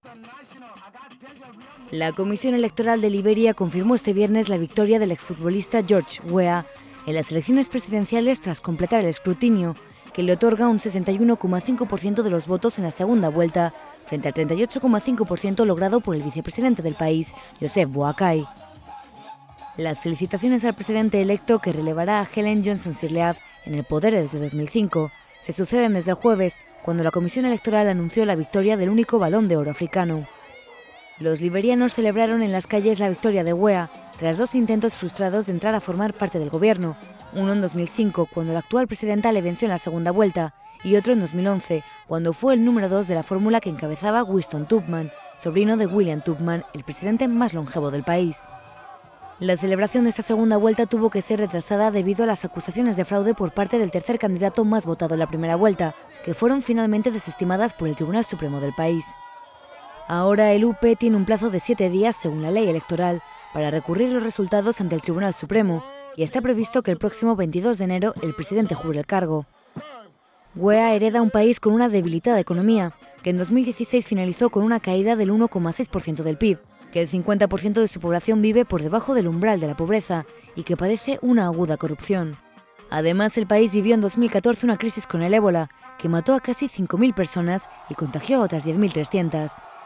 La Comisión Electoral de Liberia confirmó este viernes la victoria del exfutbolista George Weah en las elecciones presidenciales tras completar el escrutinio, que le otorga un 61,5% de los votos en la segunda vuelta, frente al 38,5% logrado por el vicepresidente del país, Joseph Boakai. Las felicitaciones al presidente electo, que relevará a Ellen Johnson Sirleaf en el poder desde 2005, se suceden desde el jueves, cuando la Comisión Electoral anunció la victoria del único Balón de Oro africano. Los liberianos celebraron en las calles la victoria de Weah, tras 2 intentos frustrados de entrar a formar parte del gobierno, uno en 2005, cuando la actual presidenta le venció en la segunda vuelta, y otro en 2011, cuando fue el número 2 de la fórmula que encabezaba Winston Tubman, sobrino de William Tubman, el presidente más longevo del país. La celebración de esta segunda vuelta tuvo que ser retrasada debido a las acusaciones de fraude por parte del tercer candidato más votado en la primera vuelta, que fueron finalmente desestimadas por el Tribunal Supremo del país. Ahora el UP tiene un plazo de 7 días, según la ley electoral, para recurrir los resultados ante el Tribunal Supremo, y está previsto que el próximo 22 de enero el presidente jure el cargo. Weah hereda un país con una debilitada economía, que en 2016 finalizó con una caída del 1,6% del PIB, que el 50% de su población vive por debajo del umbral de la pobreza y que padece una aguda corrupción. Además, el país vivió en 2014 una crisis con el ébola, que mató a casi 5.000 personas y contagió a otras 10.300.